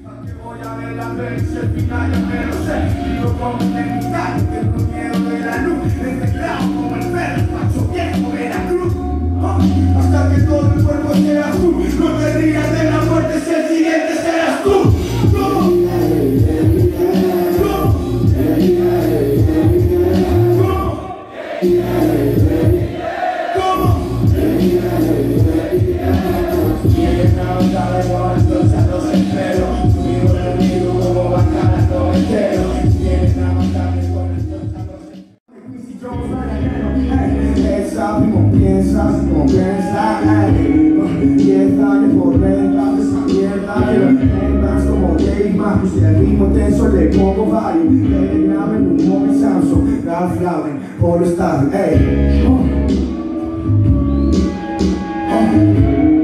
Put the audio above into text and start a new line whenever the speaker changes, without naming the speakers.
Voy a ver la vez, el final ya me lo sé. Vivo como un ermitaño, tengo miedo de la luz. Desesperado como el perro, macho viejo de la cruz. Hasta que todo el cuerpo sea azul. No te rías de la muerte, si el siguiente serás tú. Como piensa, 10 años por ventas de esa mierda que lo ventas como Gateman. Si el ritmo tenso le pongo varios, Telegram en un móvil Samsung, Ralph Lauren, Polestar, ey.